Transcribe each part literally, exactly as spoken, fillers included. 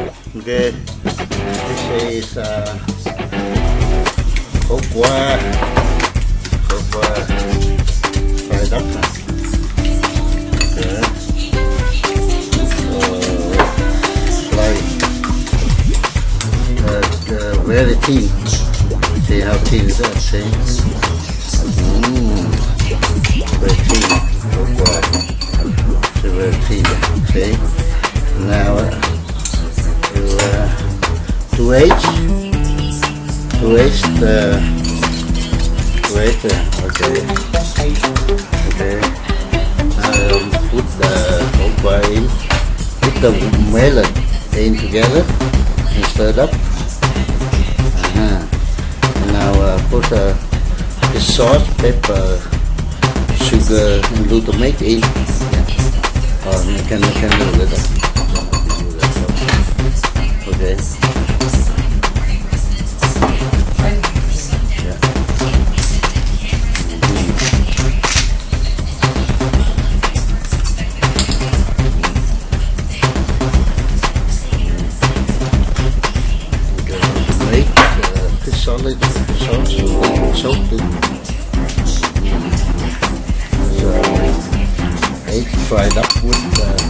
Okay, this is uh, Khoai, Khoai fried up. Okay, uh, like uh, uh, very thin. See how thin is that? See, mm, very thin. Khoai, it's very thin. See, now. Uh, Uh, to age, to age the, to age the, okay, okay, now put the Khoai in, put the melon in together and stir it up, uh-huh. And now uh, put uh, the sauce, pepper, sugar and glutamate in, yeah. Or you can, you can do a little. Okay. Yeah. Okay. Make uh, this solid sauce soaked in. So egg fried up with. Uh,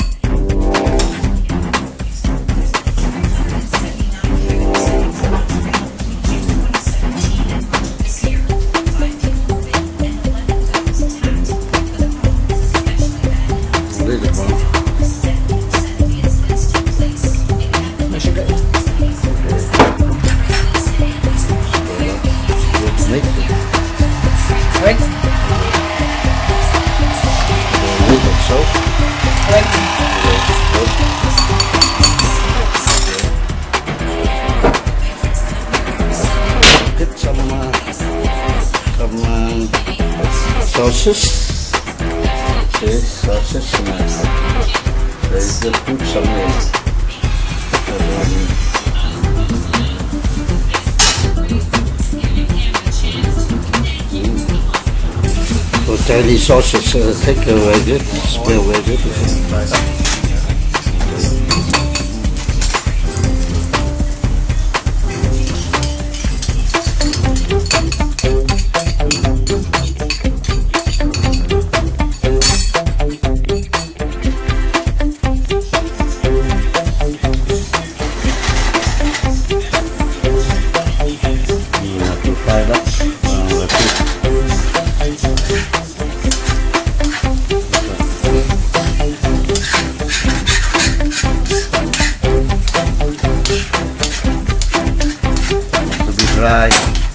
sauces, okay, sauces, and so just put some in. So tiny sauces, uh, take away good, smell very good. Dry.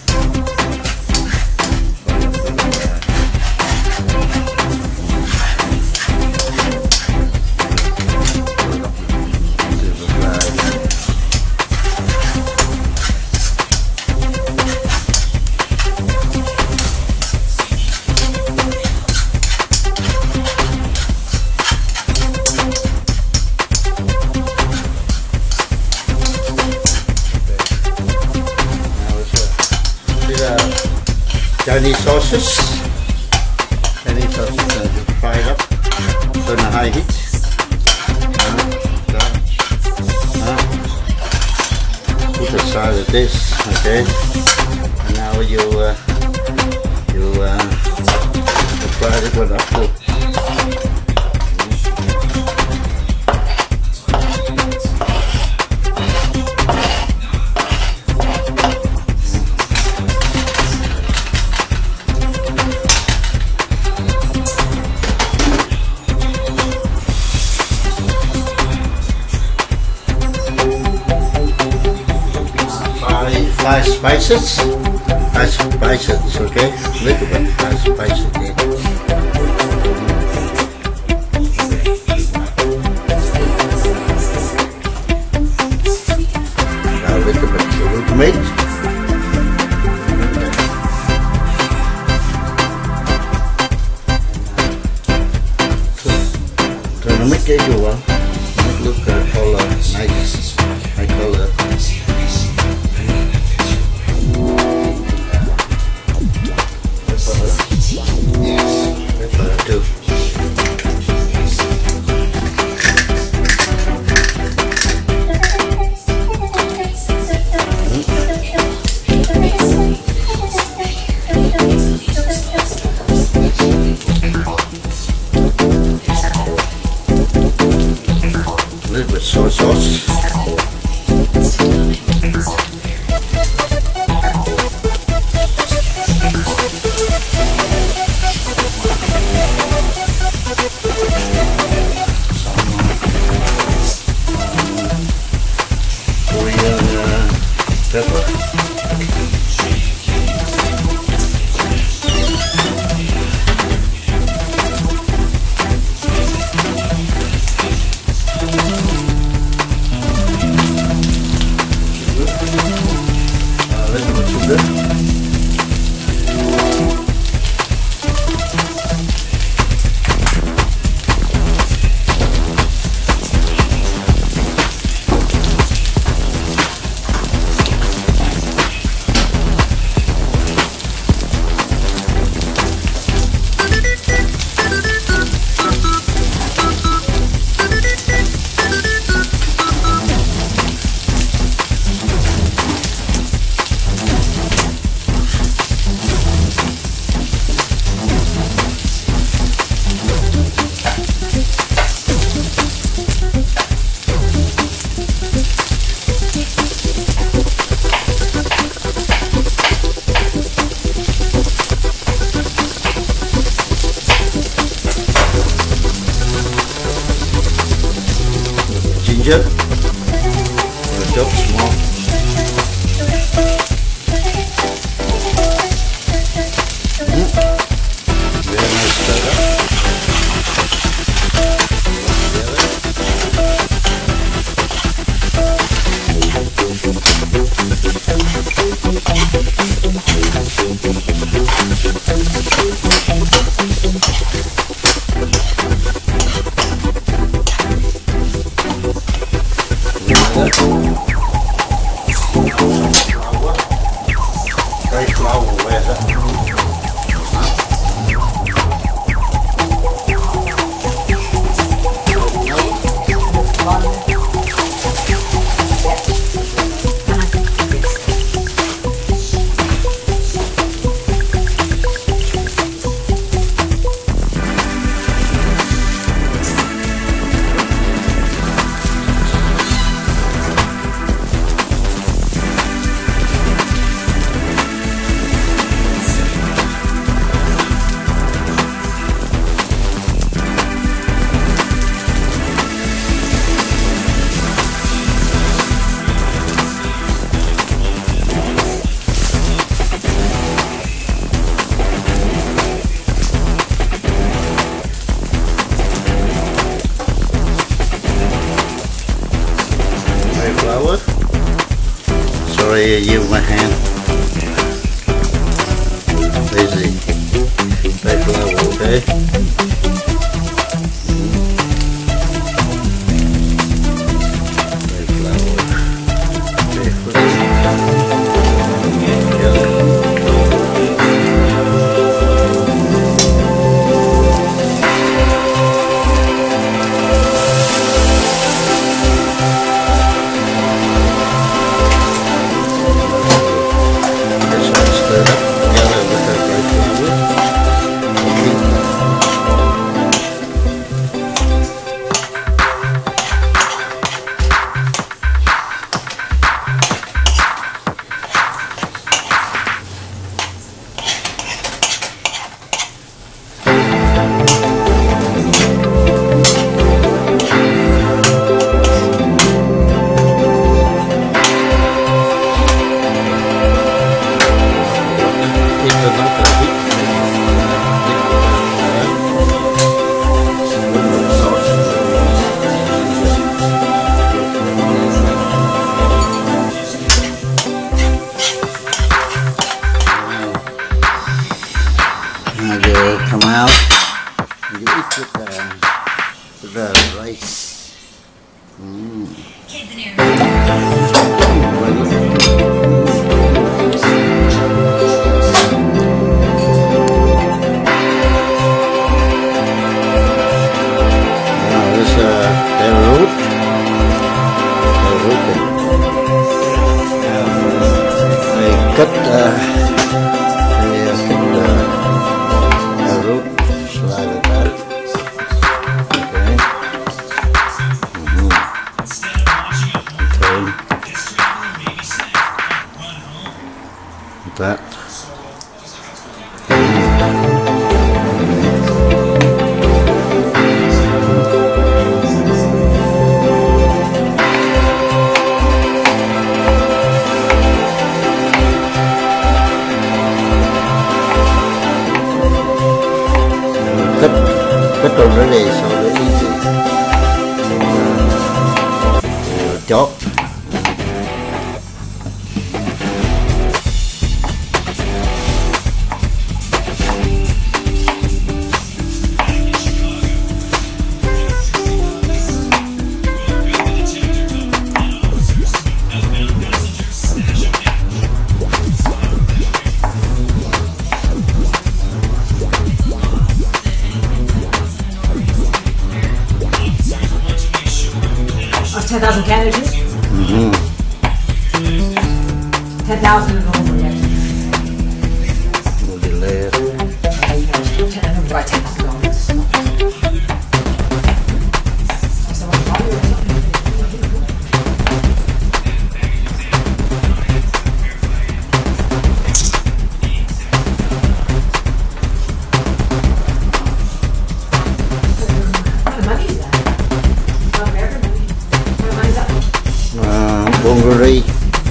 Chinese sauces, Chinese sauces are just fried up, turn a high heat. Uh, uh, put aside of this, okay. And now you uh, you uh, fry it one up too. Five spices, five spices, okay? Little bit, five spices. Okay. Now a little bit of glutamate. Try to make it go well. Look at the color, nice, high color. with soy sauce. Korean pepper. Ginger, chop small. Mm. Very nice stir up. Cây flour về ra. Flour. Sorry, I use my hand. Easy. Take flour, okay? Take flour. Come out and you eat with the, with the rice. Mm. Now this is uh, Taro. Taro. They cut uh, slide it out. Okay. Mm-hmm. that. Cất cất đồ nó để sau đó đi chót. ten thousand candidates? Mm-hmm. ten thousand and over yet. We'll delay it. ten, I'm right, ten thousand dollars. Bulgari.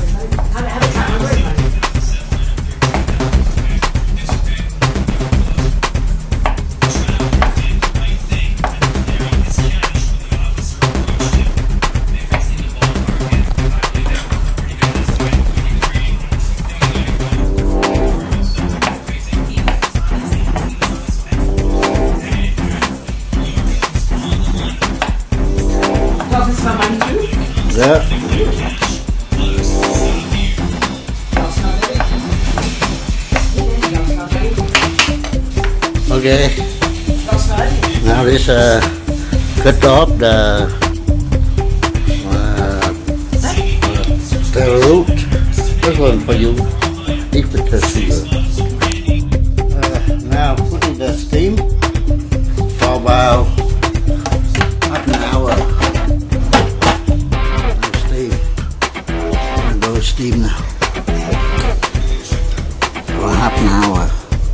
Yeah. Okay. Now this uh, cut off the uh, the root. This one for you. Eat with the sugar. Uh, now put in the steam for about half an hour. Steam. I'm going to steam now for half an hour.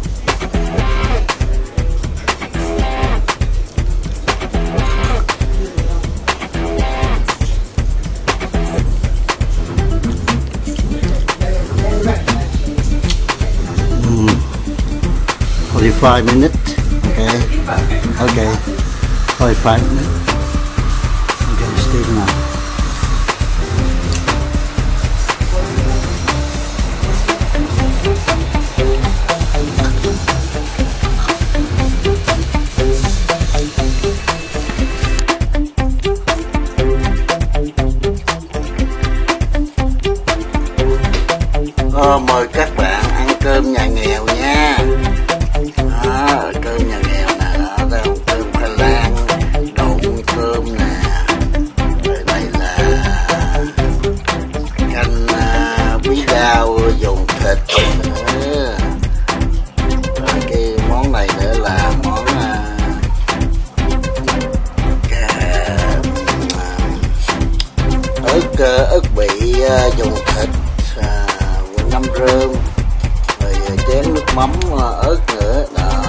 forty-five minutes, okay, okay, forty-five minutes, okay, steam now. Ờ, mời các bạn ăn cơm nhà nghèo nha. Đó, cơm nhà nghèo nè, đó, đâu cơm khoai lang, đậu cơm nè, rồi đây là canh uh, bí đao dùng thịt nữa. Rồi cái món này nữa là món uh, cà, uh, ớt uh, ớt bị uh, dùng thịt, uh, ngâm rơm, rồi chén nước mắm uh, ớt nữa đó.